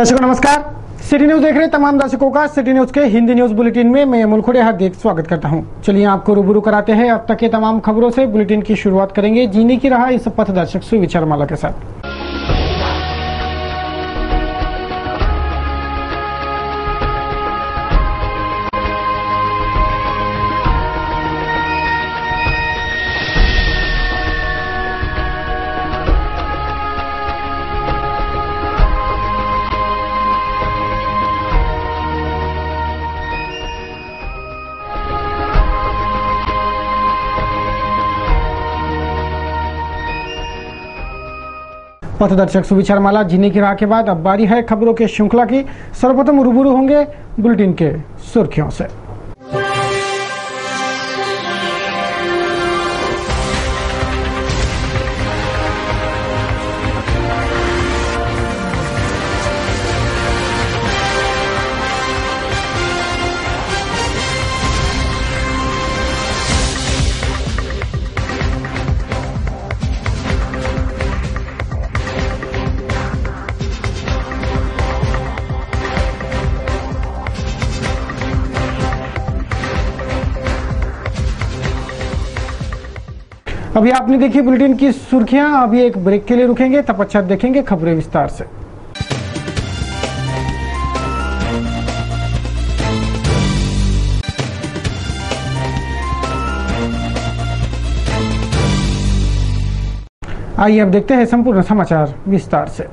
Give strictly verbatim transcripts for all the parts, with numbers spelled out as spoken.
दर्शकों नमस्कार। City news देख रहे तमाम दर्शकों का सिटी न्यूज के हिंदी न्यूज बुलेटिन में मैं अमोल खोड़े हार्दिक स्वागत करता हूं। चलिए आपको रूबरू कराते हैं अब तक के तमाम खबरों से। बुलेटिन की शुरुआत करेंगे जीने की राह इस पथदर्शक सुविचार माला के साथ। पथदर्शक सुविचार माला जीने की राह के बाद अब बारी है खबरों के श्रृंखला की। सर्वप्रथम रूबरू होंगे बुलेटिन के सुर्खियों से। अभी आपने देखी बुलेटिन की सुर्खियां। अभी एक ब्रेक के लिए रुकेंगे, तत्पश्चात देखेंगे खबरें विस्तार से। आइए अब देखते हैं संपूर्ण समाचार विस्तार से।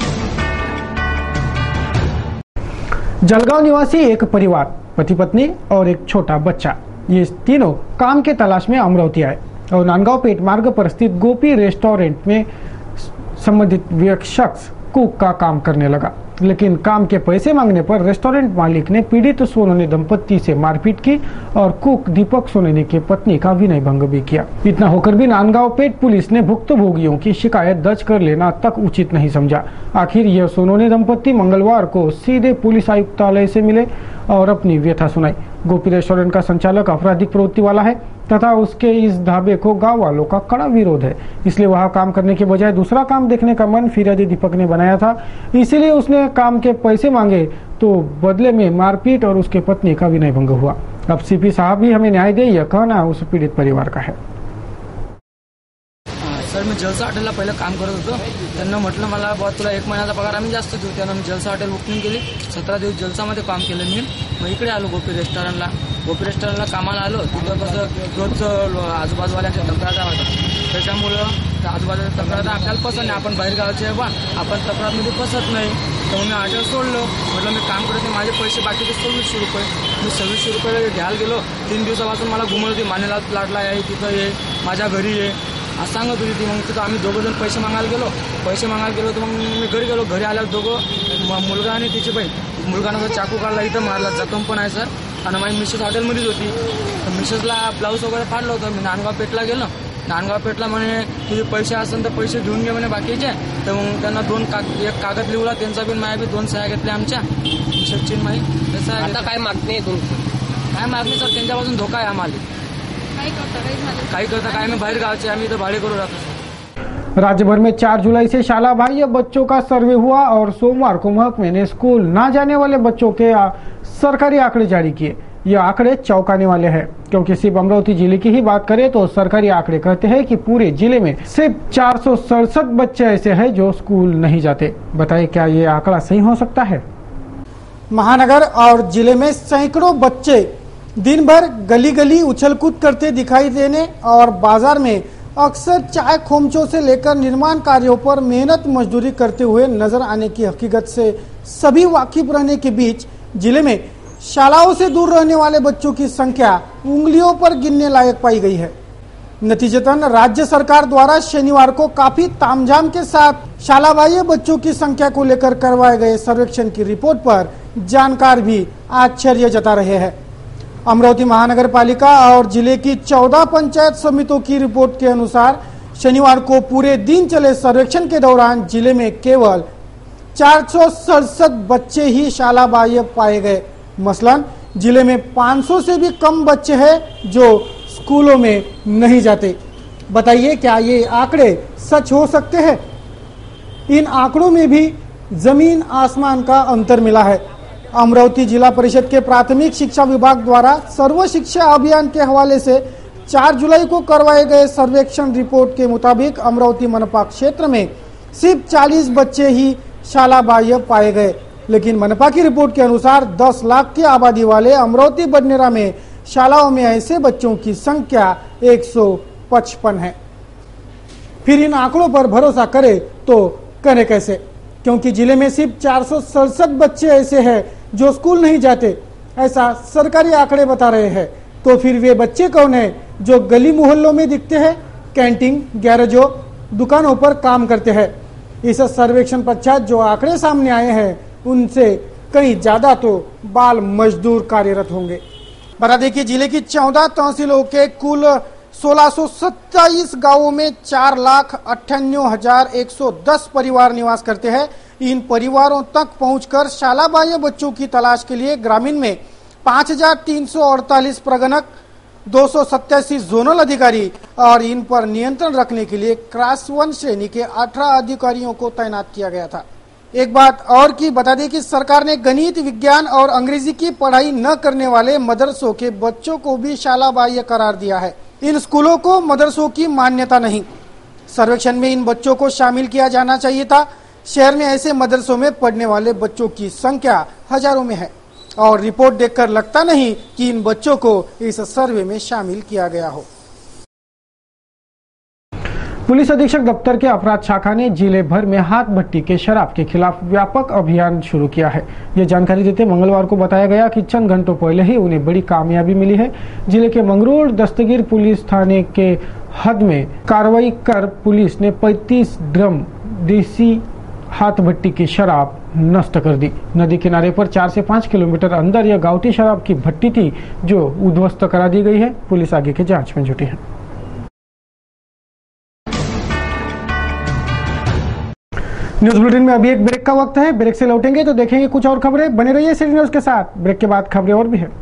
जलगांव निवासी एक परिवार, पति पत्नी और एक छोटा बच्चा, ये तीनों काम के तलाश में अमरावती आए और नांदगांव पेट मार्ग पर स्थित गोपी रेस्टोरेंट में संबंधित शख्स कुक का काम करने लगा। लेकिन काम के पैसे मांगने पर रेस्टोरेंट मालिक ने पीड़ित सोनोनी दंपत्ति से मारपीट की और कुक दीपक सोनोनी की पत्नी का विनय भंग भी किया। इतना होकर भी नांदगांव पेट पुलिस ने भुक्तभोगियों की शिकायत दर्ज कर लेना तक उचित नहीं समझा। आखिर यह सोनोनी दंपत्ति मंगलवार को सीधे पुलिस आयुक्तालय से मिले और अपनी व्यथा सुनाई। गोपी रेस्टोरेंट का संचालक आपराधिक प्रवृत्ति वाला है तथा उसके इस ढाबे को गांव वालों का कड़ा विरोध है, इसलिए वहां काम करने के बजाय दूसरा काम देखने का मन फिरियादी दीपक ने बनाया था। इसीलिए उसने काम के पैसे मांगे तो बदले में मारपीट और उसके पत्नी का विनय भंग हुआ। अब सीपी साहब भी हमें न्याय दे, यह कहना उस पीड़ित परिवार का है। सर मी जलसा हॉटेलला पहिलं काम करत होतो। त्यांना म्हटलं मला बुवा तुला एक महिन्याचा पगार आम्ही जास्त देऊ। त्यानं मी जलसा हॉटेल बुकिंग केली। सतरा दिवस जलसामध्ये काम केलं मी। मग इकडे आलो गोपी रेस्टॉरंटला। गोपी रेस्टॉरंटला कामाला आलो। तिथं कसं रोजचं आजूबाजूवाल्याच्या तक्रार होतात, त्याच्यामुळं त्या आजूबाजूच्या तक्रार आपल्याला पसंत नाही। आपण बाहेर गावचे बा, आपण तक्रारमध्ये फसत नाही। तर मी हॉटेल सोडलं। म्हटलं मी काम करते, माझे पैसे बाकीचे सव्वीसशे रुपये मी सव्वीसशे रुपये घ्यायला गेलो। तीन दिवसापासून मला घुमवली, मानेला लाटला आहे, तिथं ये, माझ्या घरी ये असं सांगत होती ती। मग तिथं आम्ही दोघं जण पैसे मागायला गेलो पैसे मागायला गेलो तर मग मी घरी गेलो। घरी आल्यावर दोघं मुलगा आणि तिची बहीण, मुलगानं चाकू काढला, इथं मारला, जखम पण आहे सर। आणि माझी मिसेस हॉटेलमध्येच होती। तर मिसेसला ब्लाऊज वगैरे फाडलं होतं। मी नांदगाव पेठला गेलो। नांदगाव पेठला म्हणे तुझे पैसे असेल तर पैसे घेऊन घे म्हणे बाकीचे। तर मग त्यांना दोन काग एक कागद लिहला, त्यांचा बी माझ्या बी दोन सह्या घेतल्या आमच्या मिसेसची माही। तसं आता काय मागणी आहे तुमची? काय मागणी सर, त्यांच्यापासून धोका आहे आम्हाला। काही करता काय आम्ही बाहेर गावचे, आम्ही इथं भाडे करू राहतो। राज्य भर में चार जुलाई से शाला बाह्य बच्चों का सर्वे हुआ और सोमवार को महकमे ने स्कूल ना जाने वाले बच्चों के सरकारी आंकड़े जारी किए। ये आंकड़े चौंकाने वाले हैं, क्योंकि सिर्फ अमरावती जिले की ही बात करें तो सरकारी आंकड़े कहते हैं कि पूरे जिले में सिर्फ चार सौ सड़सठ बच्चे ऐसे हैं जो स्कूल नहीं जाते। बताइए क्या ये आंकड़ा सही हो सकता है? महानगर और जिले में सैकड़ों बच्चे दिन भर गली गली उछल कूद करते दिखाई देने और बाजार में अक्सर चाय खोमचों से लेकर निर्माण कार्यों पर मेहनत मजदूरी करते हुए नजर आने की हकीकत से सभी वाकिफ रहने के बीच जिले में शालाओं से दूर रहने वाले बच्चों की संख्या उंगलियों पर गिनने लायक पाई गई है। नतीजतन राज्य सरकार द्वारा शनिवार को काफी तामझाम के साथ शाला बाह्य बच्चों की संख्या को लेकर करवाए गए सर्वेक्षण की रिपोर्ट पर जानकार भी आश्चर्य जता रहे हैं। अमरावती महानगर पालिका और जिले की चौदह पंचायत समितियों की रिपोर्ट के अनुसार शनिवार को पूरे दिन चले सर्वेक्षण के दौरान जिले में केवल चार सौ सड़सठ बच्चे ही शाला बाह्य पाए गए। मसलन जिले में पाँच सौ से भी कम बच्चे हैं जो स्कूलों में नहीं जाते। बताइए क्या ये आंकड़े सच हो सकते हैं? इन आंकड़ों में भी जमीन आसमान का अंतर मिला है। अमरावती जिला परिषद के प्राथमिक शिक्षा विभाग द्वारा सर्व शिक्षा अभियान के हवाले से चार जुलाई को करवाए गए सर्वेक्षण रिपोर्ट के मुताबिक अमरावती मनपा क्षेत्र में सिर्फ चालीस बच्चे ही शाला बाह्य पाए गए, लेकिन मनपा की रिपोर्ट के अनुसार दस लाख की आबादी वाले अमरावती बडनेरा में शालाओं में ऐसे बच्चों की संख्या एक सौ पचपन है। फिर इन आंकड़ों पर भरोसा करे तो करे कैसे, क्योंकि जिले में सिर्फ चार सौ सड़सठ बच्चे ऐसे हैं जो स्कूल नहीं जाते, ऐसा सरकारी आंकड़े बता रहे हैं। तो फिर वे बच्चे कौन हैं जो गली मोहल्लों में दिखते हैं, कैंटीन, गैरेजों, दुकानों पर काम करते हैं। इस सर्वेक्षण पश्चात जो आंकड़े सामने आए हैं उनसे कहीं ज्यादा तो बाल मजदूर कार्यरत होंगे। बता दें कि जिले की चौदह तहसीलों के कुल सोलह सौ सत्ताईस गाँवों में चार लाख अट्ठानवे हजार एक सौ दस परिवार निवास करते हैं। इन परिवारों तक पहुंचकर शाला बाह्य बच्चों की तलाश के लिए ग्रामीण में पाँच हजार तीन सौ अड़तालीस प्रगणक, दो सौ सत्तासी जोनल अधिकारी और इन पर नियंत्रण रखने के लिए क्लास वन श्रेणी के अठारह अधिकारियों को तैनात किया गया था। एक बात और की बता दें कि सरकार ने गणित, विज्ञान और अंग्रेजी की पढ़ाई न करने वाले मदरसों के बच्चों को भी शाला बाह्य करार दिया है। इन स्कूलों को मदरसों की मान्यता नहीं। सर्वेक्षण में इन बच्चों को शामिल किया जाना चाहिए था। शहर में ऐसे मदरसों में पढ़ने वाले बच्चों की संख्या हजारों में है और रिपोर्ट देखकर लगता नहीं कि इन बच्चों को इस सर्वे में शामिल किया गया हो। पुलिस अधीक्षक दफ्तर के अपराध शाखा ने जिले भर में हाथ भट्टी के शराब के खिलाफ व्यापक अभियान शुरू किया है। ये जानकारी देते मंगलवार को बताया गया कि चंद घंटों पहले ही उन्हें बड़ी कामयाबी मिली है। जिले के मंगरूल दस्तगीर पुलिस थाने के हद में कार्रवाई कर पुलिस ने पैंतीस ड्रम देसी हाथ भट्टी की शराब नष्ट कर दी। नदी किनारे पर चार से पाँच किलोमीटर अंदर यह गावठी शराब की भट्टी थी जो उद्ध्वस्त करा दी गई है। पुलिस आगे की जांच में जुटी है। न्यूज बुलेटिन में अभी एक ब्रेक का वक्त है। ब्रेक से लौटेंगे तो देखेंगे कुछ और खबरें। बने रहिए सिटी न्यूज के साथ। ब्रेक के बाद खबरें और भी है।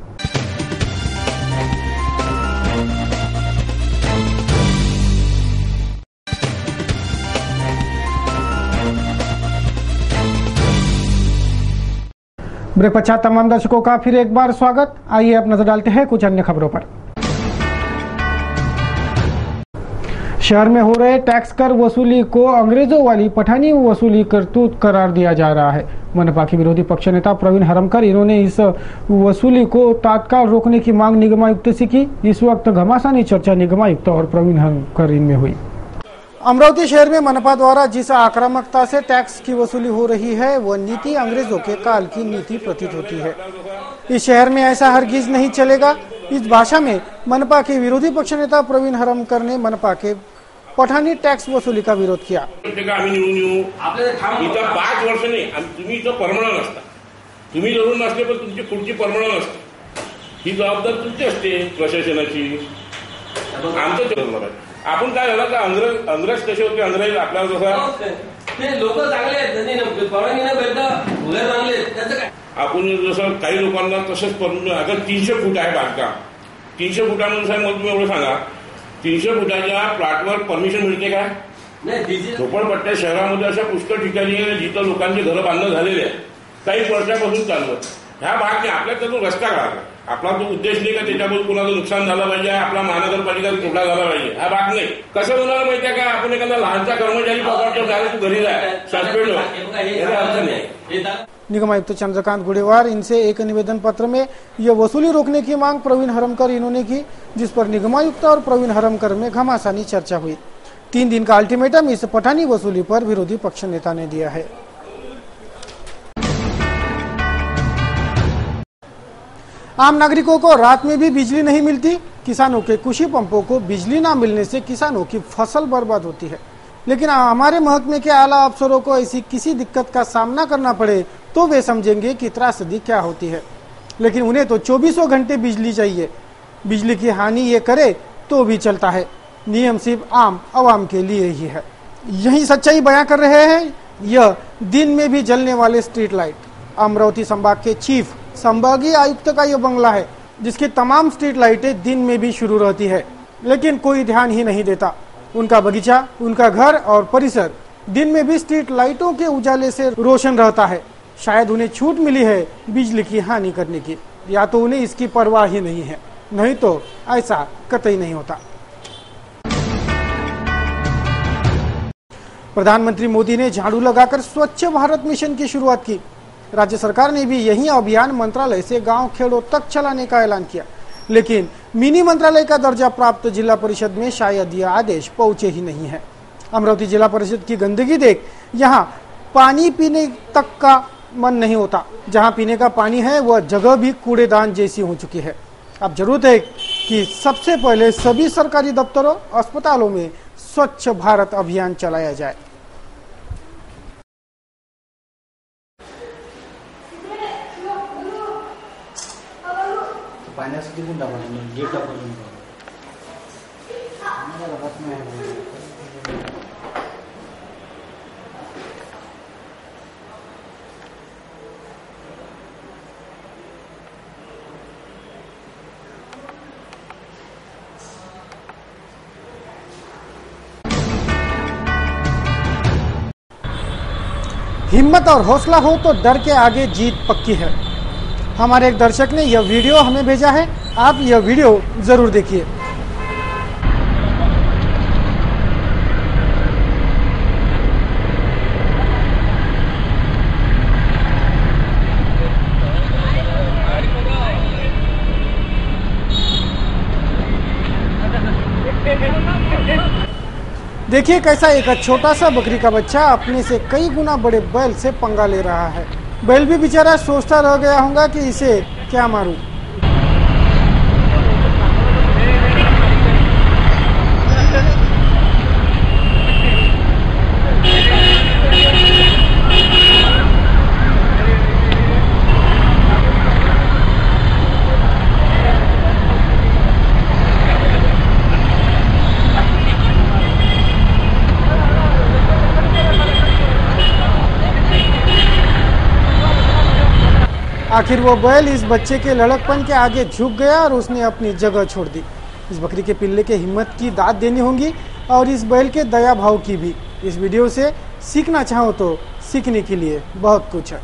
ब्रेक पश्चात तमाम दर्शकों का फिर एक बार स्वागत। आइए अब नजर डालते हैं कुछ अन्य खबरों पर। शहर में हो रहे टैक्स कर वसूली को अंग्रेजों वाली पठानी वसूली करतूत करार दिया जा रहा है। मनपा के विरोधी पक्ष नेता प्रवीण हरमकर इन्होंने इस वसूली को तत्काल रोकने की मांग निगमायुक्त से की। इस वक्त घमासानी चर्चा निगमायुक्त और प्रवीण हरमकर इनमें हुई। अमरावती शहर में मनपा द्वारा जिस आक्रामकता से टैक्स की वसूली हो रही है वह नीति अंग्रेजों के काल की नीति प्रतीत होती है। इस शहर में ऐसा हरगिज नहीं चलेगा। इस भाषा में मनपा के विरोधी पक्ष नेता प्रवीण हरमकर ने मनपा के पठाणी टॅक्स वसुली का विरोध किया। आम्ही निवडून येऊ इथं पाच वर्ष नाही तुम्ही इथं परमनंट नसता, तुम्ही जरूर नसले पण तुमची पुढची परमनंट असते, ही जबाबदारी तुमची असते प्रशासनाची। आमचं जबाबदार आपण काय झालं का अंग्रेज अंग्रेज कसे होते, अंग्रेज आपल्याला जसं ते लोक चांगले आहेत त्यांनी परवानगी न भेटता उघड चांगले त्याचं काय आपण जसं काही लोकांना तसंच आता तीनशे फूट आहे बांधकाम, तीनशे फुटानुसार मग तुम्ही एवढं सांगा तीनशे फुटाच्या प्लॉटवर परमिशन मिळते का? नाही। झोपडपट्ट्या शहरामध्ये अशा पुष्कळ ठिकाणी जिथं लोकांची घरं बांधणं झालेली आहे, काही वर्षापासून चाललं। ह्या भागने आपल्याला तो रस्ता काढला, आपला तो उद्देश नाही का त्याच्यापासून कुणाचं नुकसान झालं पाहिजे, आपला महानगरपालिका तोटा झाला पाहिजे, हा भाग नाही। कसं होणार माहिती आहे का, आपण एखादा लहानचा कर्मचारी पकडतो त्याला तू घरी जाय सस्पेंड हो, याचा अर्थ नाही। निगमायुक्त चंद्रकांत गुडेवार इनसे एक निवेदन पत्र में यह वसूली रोकने की मांग प्रवीण हरमकर इन्होंने की, जिस पर निगमायुक्त और प्रवीण हरमकर में घमासानी चर्चा हुई। तीन दिन का अल्टीमेटम इस पठानी वसूली पर विरोधी पक्ष नेता ने दिया है। आम नागरिकों को रात में भी बिजली नहीं मिलती। किसानों के कृषि पंपों को बिजली न मिलने से किसानों की फसल बर्बाद होती है, लेकिन हमारे महकमे के आला अफसरों को ऐसी किसी दिक्कत का सामना करना पड़े तो वे समझेंगे कि त्रासदी क्या होती है, लेकिन उन्हें तो चौबीसों घंटे बिजली चाहिए। बिजली की हानि ये करे तो भी चलता है, नियम सिर्फ आम आवाम के लिए ही है। यही सच्चाई बयां कर रहे हैं यह दिन में भी जलने वाले स्ट्रीट लाइट। अमरावती संभाग के चीफ संभागीय आयुक्त का यह बंगला है जिसकी तमाम स्ट्रीट लाइटें दिन में भी शुरू रहती है, लेकिन कोई ध्यान ही नहीं देता। उनका बगीचा, उनका घर और परिसर दिन में भी स्ट्रीट लाइटों के उजाले से रोशन रहता है। शायद उन्हें छूट मिली है बिजली की हानि करने की, या तो उन्हें इसकी परवाह ही नहीं है, नहीं तो ऐसा कतई नहीं होता। प्रधानमंत्री मोदी ने झाड़ू लगाकर स्वच्छ भारत मिशन की शुरुआत की। राज्य सरकार ने भी यही अभियान मंत्रालय से गांव खेड़ों तक चलाने का ऐलान किया, लेकिन मिनी मंत्रालय का दर्जा प्राप्त जिला परिषद में शायद यह आदेश पहुंचे ही नहीं है। अमरावती जिला परिषद की गंदगी देख यहाँ पानी पीने तक का मन नहीं होता। जहाँ पीने का पानी है वह जगह भी कूड़ेदान जैसी हो चुकी है। अब जरूरत है कि सबसे पहले सभी सरकारी दफ्तरों, अस्पतालों में स्वच्छ भारत अभियान चलाया जाए। पाण्यासाठी पण टाकायचं गेट टाकायचं हिम्मत और हौसला हो तो डर के आगे जीत पक्की है। हमारे एक दर्शक ने यह वीडियो हमें भेजा है, आप यह वीडियो जरूर देखिए। देखिए कैसा एक छोटा सा बकरी का बच्चा अपने से कई गुना बड़े बैल से पंगा ले रहा है। बैल भी बेचारा सोचता रह गया होगा कि इसे क्या मारूं। आखिर वो बैल इस बच्चे के लड़कपन के आगे झुक गया और उसने अपनी जगह छोड़ दी। इस बकरी के पिल्ले के हिम्मत की दाद देनी होगी और इस बैल के दया भाव की भी। इस वीडियो से सीखना चाहो तो सीखने के लिए बहुत कुछ है।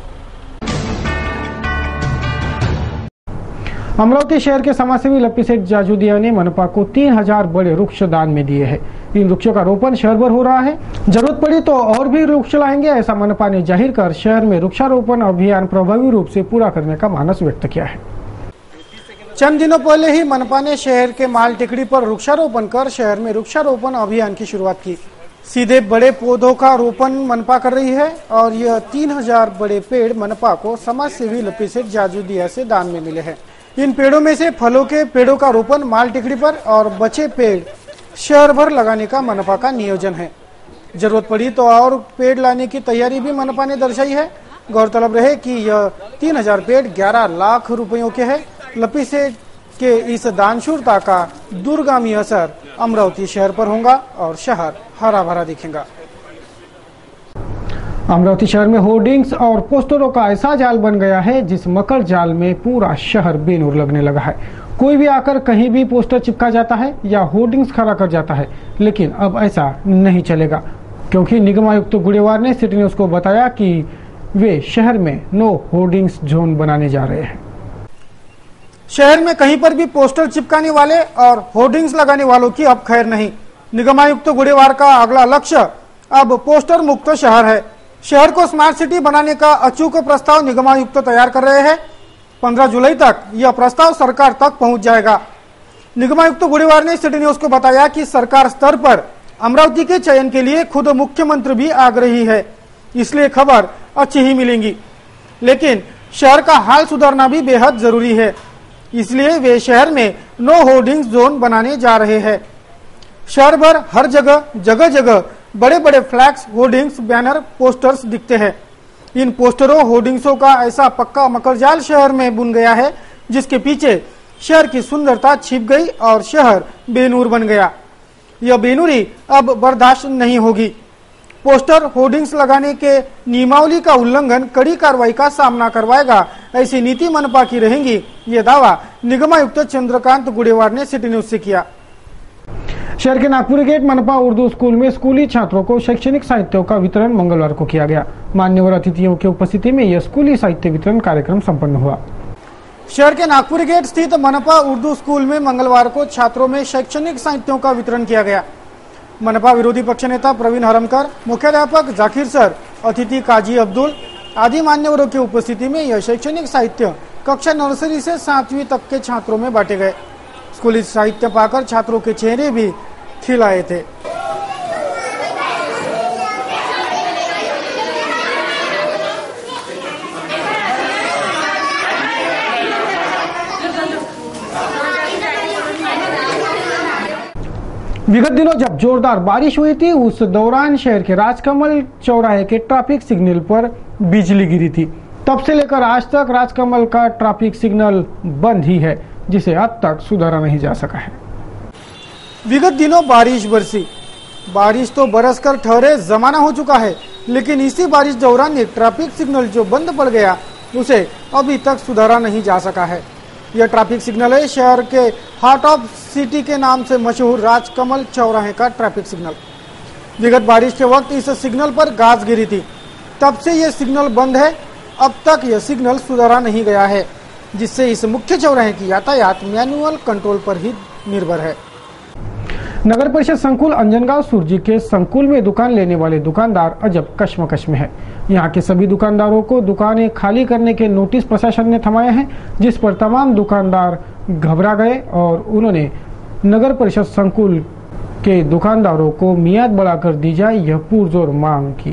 अमरावती शहर के समाजसेवी लप्पी सेठ जाजूदिया ने मनपा को तीन हजार बड़े वृक्ष दान में दिए हैं। इन वृक्षों का रोपण शहर भर हो रहा है। जरूरत पड़ी तो और भी वृक्ष लाएंगे, ऐसा मनपा ने जाहिर कर शहर में वृक्षारोपण अभियान प्रभावी रूप से पूरा करने का मानस व्यक्त किया है। चंद दिनों पहले ही मनपा ने शहर के माल टिकड़ी पर वृक्षारोपण कर शहर में वृक्षारोपण अभियान की शुरुआत की। सीधे बड़े पौधों का रोपण मनपा कर रही है और यह तीन हजार बड़े पेड़ मनपा को समाजसेवी लप्पी सेठ जाजूदिया से दान में मिले हैं। इन पेड़ों में से फलों के पेड़ों का रोपण माल टिकड़ी पर और बचे पेड़ शहर भर लगाने का मनपा का नियोजन है। जरूरत पड़ी तो और पेड़ लाने की तैयारी भी मनपा ने दर्शाई है। गौरतलब रहे कि यह तीन हजार पेड़ ग्यारह लाख रुपयों के है। लप्पी सेठ के इस दानशूरता का दूरगामी असर अमरावती शहर पर होगा और शहर हरा भरा दिखेगा। अमरावती शहर में होर्डिंग्स और पोस्टरों का ऐसा जाल बन गया है जिस मकर जाल में पूरा शहर बेनूर लगने लगा है। कोई भी आकर कहीं भी पोस्टर चिपका जाता है या होर्डिंग्स खड़ा कर जाता है, लेकिन अब ऐसा नहीं चलेगा क्योंकि निगम आयुक्त गुड़ेवार ने सिटी न्यूज को बताया कि वे शहर में नो होर्डिंग्स जोन बनाने जा रहे हैं। शहर में कहीं पर भी पोस्टर चिपकाने वाले और होर्डिंग्स लगाने वालों की अब खैर नहीं। निगम आयुक्त गुड़ेवार का अगला लक्ष्य अब पोस्टर मुक्त शहर है। शहर को स्मार्ट सिटी बनाने का अचूक प्रस्ताव निगमायुक्त तैयार कर रहे हैं। पंद्रह जुलाई तक यह प्रस्ताव सरकार तक पहुंच जाएगा। निगमायुक्त गुड़ेवार ने सिटी न्यूज को बताया कि सरकार स्तर पर अमरावती के चयन के लिए खुद मुख्यमंत्री भी आग्रही है, इसलिए खबर अच्छी ही मिलेंगी। लेकिन शहर का हाल सुधारना भी बेहद जरूरी है, इसलिए वे शहर में नो होर्डिंग्स जोन बनाने जा रहे हैं। शहर भर हर जगह जगह जगह बड़े बड़े फ्लैक्स, होर्डिंग्स, बैनर, पोस्टर्स दिखते हैं। इन पोस्टरों, होर्डिंग्सों का ऐसा पक्का मकरजाल शहर में बुन गया है जिसके पीछे शहर की सुंदरता छिप गई और शहर बेनूर बन गया। यह बेनूरी अब बर्दाश्त नहीं होगी। पोस्टर, होर्डिंग्स लगाने के नियमावली का उल्लंघन कड़ी कार्रवाई का सामना करवाएगा, ऐसी नीति मनपा की रहेगी, ये दावा निगमायुक्त चंद्रकांत गुड़ेवार ने सिटी न्यूज से किया। शहर के नागपुर गेट मनपा उर्दू स्कूल में स्कूली छात्रों को शैक्षणिक साहित्यों का वितरण मंगलवार को किया गया। मान्यवर अतिथियों की उपस्थिति में यह स्कूली साहित्य वितरण कार्यक्रम संपन्न हुआ। शहर के नागपुर गेट स्थित मनपा उर्दू स्कूल में मंगलवार को छात्रों में शैक्षणिक साहित्यों का वितरण किया गया। मनपा विरोधी पक्ष नेता प्रवीण हरमकर, मुख्याध्यापक जाकिर सर, अतिथि काजी अब्दुल आदि मान्यवरों की उपस्थिति में यह शैक्षणिक साहित्य कक्षा नर्सरी से सातवीं तक के छात्रों में बांटे गए। स्कूली साहित्य पाकर छात्रों के चेहरे भी खिलाए थे। विगत दिनों जब जोरदार बारिश हुई थी, उस दौरान शहर के राजकमल चौराहे के ट्रैफिक सिग्नल पर बिजली गिरी थी। तब से लेकर आज तक राजकमल का ट्रैफिक सिग्नल बंद ही है, जिसे अब तक सुधारा नहीं जा सका है। विगत दिनों बारिश बरसी, बारिश तो बरसकर ठहरे जमाना हो चुका है, लेकिन इसी बारिश दौरान एक ट्रैफिक सिग्नल जो बंद पड़ गया, उसे अभी तक सुधारा नहीं जा सका है। यह ट्रैफिक सिग्नल है शहर के हार्ट ऑफ सिटी के नाम से मशहूर राजकमल चौराहे का ट्रैफिक सिग्नल। विगत बारिश के वक्त इस सिग्नल पर गाज गिरी थी, तब से यह सिग्नल बंद है। अब तक यह सिग्नल सुधारा नहीं गया है, जिससे इस मुख्य चौराहे की यातायात मैनुअल कंट्रोल पर ही निर्भर है। नगर परिषद संकुल अंजनगांव सुरजी के संकुल में दुकान लेने वाले दुकानदार अजब कश्मकश में है। यहाँ के सभी दुकानदारों को दुकानें खाली करने के नोटिस प्रशासन ने थमाए हैं, जिस पर तमाम दुकानदार घबरा गए और उन्होंने नगर परिषद संकुल के दुकानदारों को मियाद बढ़ाकर दी जाए, यह पुरजोर मांग की।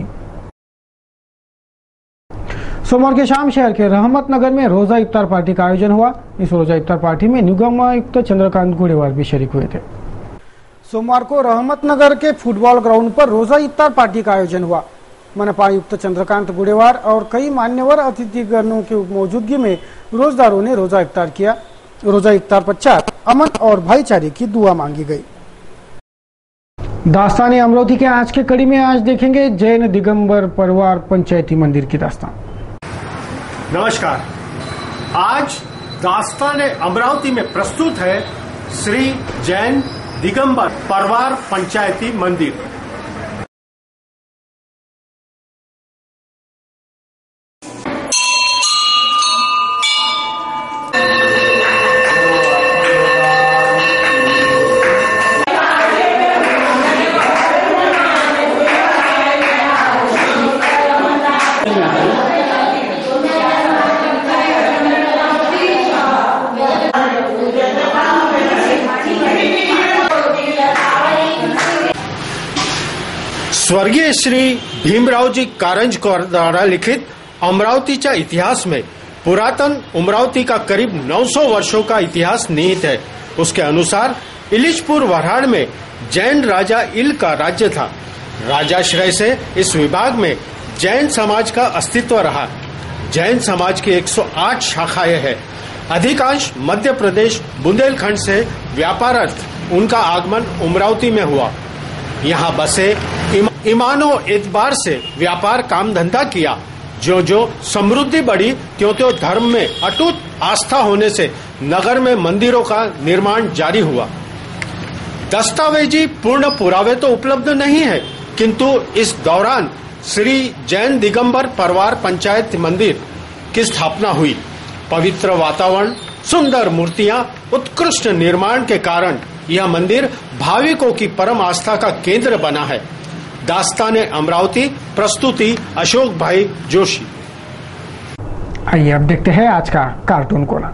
सोमवार के शाम शहर के रहमत नगर में रोजा इफ्तार पार्टी का आयोजन हुआ। इस रोजा इफ्तार पार्टी में निगम आयुक्त चंद्रकांत गुड़ेवार भी शरीक हुए थे। सोमवार को रहमत नगर के फुटबॉल ग्राउंड पर रोजा इफ्तार पार्टी का आयोजन हुआ। मनपा आयुक्त चंद्रकांत गुड़ेवार और कई मान्यवर अतिथिगणों की मौजूदगी में रोजदारों ने रोजा इफ्तार किया। रोजा इफ्तार पश्चात अमन और भाईचारे की दुआ मांगी गई। दास्तान अमरावती के आज के कड़ी में आज देखेंगे जैन दिगंबर परिवार पंचायती मंदिर की दास्तान। नमस्कार, आज दास्तान अमरावती में प्रस्तुत है श्री जैन दिगंबर परिवार पंचायती मंदिर। स्वर्गीय श्री भीमराव जी कारंजकर द्वारा लिखित अमरावतीच्या इतिहास में पुरातन अमरावती का करीब नौ सौ वर्षों का इतिहास निहित है। उसके अनुसार इलिचपुर वराड़ में जैन राजा इल का राज्य था। राजाश्रय से इस विभाग में जैन समाज का अस्तित्व रहा। जैन समाज की एक सौ आठ शाखाएं हैं। अधिकांश मध्य प्रदेश बुंदेलखंड से व्यापारार्थ उनका आगमन अमरावती में हुआ। यहाँ बसे ईमानो एतबार से व्यापार काम धंधा किया। जो जो समृद्धि बढ़ी त्यों त्यों धर्म में अटूट आस्था होने से नगर में मंदिरों का निर्माण जारी हुआ। दस्तावेजी पूर्ण पुरावे तो उपलब्ध नहीं है, किंतु इस दौरान श्री जैन दिगंबर परिवार पंचायत मंदिर की स्थापना हुई। पवित्र वातावरण, सुंदर मूर्तियां, उत्कृष्ट निर्माण के कारण यह मंदिर भाविकों की परम आस्था का केंद्र बना है। दास्ताने अमरावती, प्रस्तुति अशोक भाई जोशी। आइए अब देखते हैं आज का कार्टून कोना।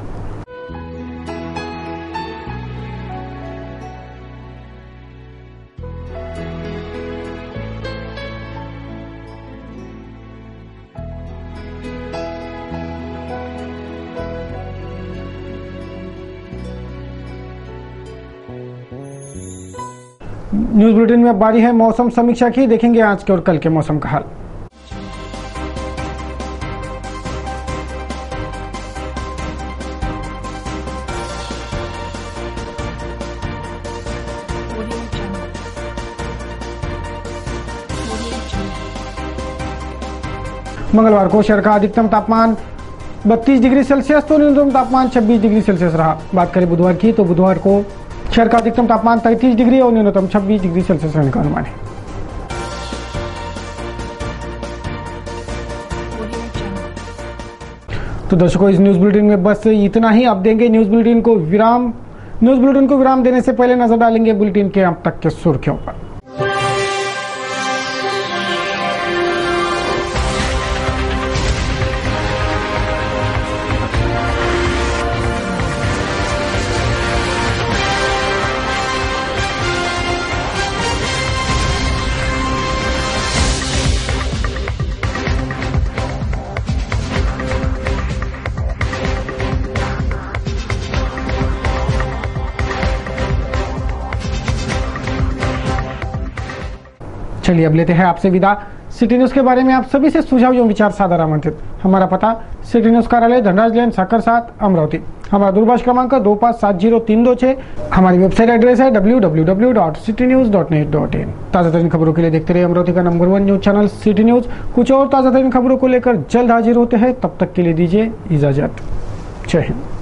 न्यूज बुलेटिन में बारी है मौसम समीक्षा की। देखेंगे आज के और कल के मौसम का हाल। मंगलवार को शहर का अधिकतम तापमान बत्तीस डिग्री सेल्सियस तो न्यूनतम तापमान छब्बीस डिग्री सेल्सियस रहा। बात करें बुधवार की तो बुधवार को शहर का अधिकतम तापमान तैंतीस डिग्री और न्यूनतम छब्बीस डिग्री सेल्सियस रहने का अनुमान है। तो दर्शकों, इस न्यूज बुलेटिन में बस इतना ही। अब देंगे न्यूज बुलेटिन को विराम। न्यूज बुलेटिन को विराम देने से पहले नजर डालेंगे बुलेटिन के अब तक के सुर्खियों पर। चलिए अब लेते हैं आपसे विदा। सिटी न्यूज के बारे में आप सभी से सुझाव एवं विचार सादर आमंत्रित। हमारा पता सिटी न्यूज कार्यालय धनराज लेन साकर सात अमरावती। हमारा दूरभाष क्रमांक दो पाँच सात जीरो तीन दो छः। हमारी वेबसाइट एड्रेस है W W W dot city news dot net dot in. ताज़ा तरीन खबरों के लिए देखते रहिए अमरावती का number one news channel city news. कुछ और ताज़ा तरीन खबरों को लेकर जल्द हाजिर होते हैं, तब तक के लिए दीजिए इजाजत। जय हिंद।